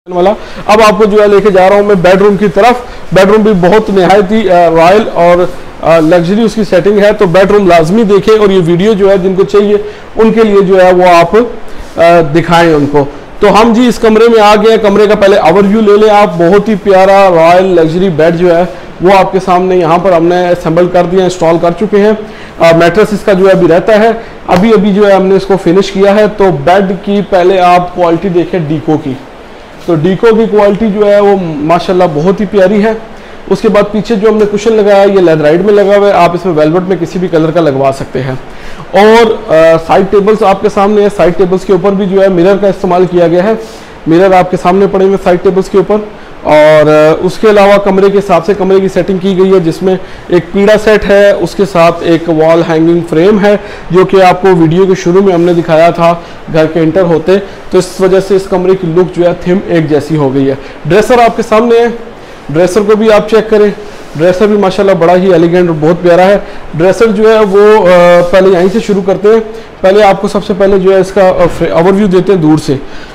वाला। अब आपको जो है लेके जा रहा हूँ मैं बेडरूम की तरफ। बेडरूम भी बहुत निहायत ही रॉयल और लग्जरी उसकी सेटिंग है, तो बेडरूम लाजमी देखें और ये वीडियो जो है जिनको चाहिए उनके लिए जो है वो आप दिखाएं उनको। तो हम जी इस कमरे में आ गए। कमरे का पहले ओवरव्यू ले लें आप। बहुत ही प्यारा रॉयल लग्जरी बेड जो है वो आपके सामने यहाँ पर हमने असेंबल कर दिया, इंस्टॉल कर चुके हैं। मैट्रेस इसका जो है अभी रहता है, अभी जो है हमने इसको फिनिश किया है। तो बेड की पहले आप क्वालिटी देखें डीको की, तो डीको की क्वालिटी जो है वो माशाल्लाह बहुत ही प्यारी है। उसके बाद पीछे जो हमने कुशन लगाया ये लेदराइट में लगा हुआ है, आप इसमें वेलवेट में किसी भी कलर का लगवा सकते हैं। और साइड टेबल्स आपके सामने है। साइड टेबल्स के ऊपर भी जो है मिरर का इस्तेमाल किया गया है। मिरर आपके सामने पड़े हुए साइड टेबल्स के ऊपर। और उसके अलावा कमरे के हिसाब से कमरे की सेटिंग की गई है, जिसमें एक पीड़ा सेट है, उसके साथ एक वॉल हैंगिंग फ्रेम है जो कि आपको वीडियो के शुरू में हमने दिखाया था घर के इंटर होते। तो इस वजह से इस कमरे की लुक जो है थीम एक जैसी हो गई है। ड्रेसर आपके सामने है, ड्रेसर को भी आप चेक करें। ड्रेसर भी माशाल्लाह बड़ा ही एलिगेंट और बहुत प्यारा है। ड्रेसर जो है वो पहले यहीं से शुरू करते हैं। पहले आपको सबसे पहले जो है इसका ओवरव्यू देते हैं दूर से,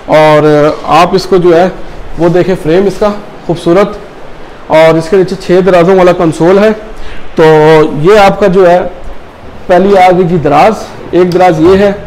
और आप इसको जो है वो देखें फ्रेम इसका खूबसूरत, और इसके नीचे 6 दराजों वाला कंसोल है। तो ये आपका जो है पहली आ गई जी दराज, एक दराज ये है,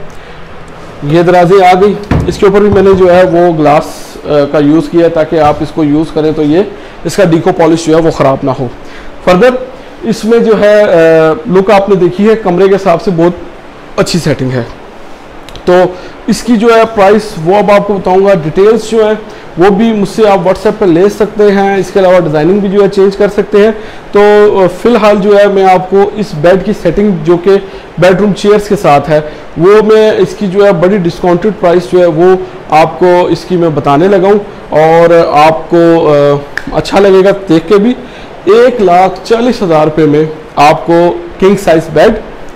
ये दराजें आ गई। इसके ऊपर भी मैंने जो है वो ग्लास का यूज़ किया ताकि आप इसको यूज़ करें तो ये इसका डीको पॉलिश जो है वो ख़राब ना हो। फर्दर इसमें जो है लुक आपने देखी है, कमरे के हिसाब से बहुत अच्छी सेटिंग है। तो इसकी जो है प्राइस वो अब आपको बताऊंगा। डिटेल्स जो है वो भी मुझसे आप व्हाट्सएप पर ले सकते हैं। इसके अलावा डिज़ाइनिंग भी जो है चेंज कर सकते हैं। तो फ़िलहाल जो है मैं आपको इस बेड की सेटिंग जो कि बेडरूम चेयर्स के साथ है वो मैं इसकी जो है बड़ी डिस्काउंटेड प्राइस जो है वो आपको इसकी मैं बताने लगा हूँ, और आपको अच्छा लगेगा देख के भी। 1,40,000 रुपये में आपको king size bed,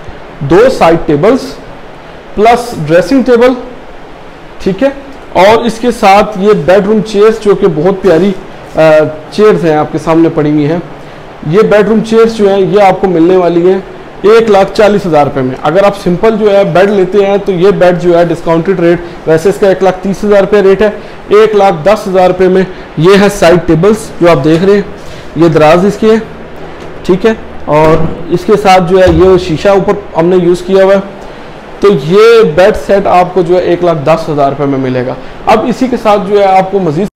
2 side tables plus dressing table, ठीक है, और इसके साथ ये बेडरूम चेयर्स जो कि बहुत प्यारी चेयर्स हैं आपके सामने पड़ी हुई हैं। ये बेडरूम चेयर्स जो हैं ये आपको मिलने वाली हैं 1,40,000 रुपये में। अगर आप सिंपल जो है बेड लेते हैं तो ये बेड जो है डिस्काउंटेड रेट, वैसे इसका 1,30,000 रुपये रेट है, 1,10,000 रुपये में ये है साइड टेबल्स जो आप देख रहे हैं। ये दराज इसकी है, ठीक है, और इसके साथ जो है ये शीशा ऊपर हमने यूज़ किया हुआ है। तो ये बेड सेट आपको जो है 1,10,000 रुपये में मिलेगा। अब इसी के साथ जो है आपको मज़ीद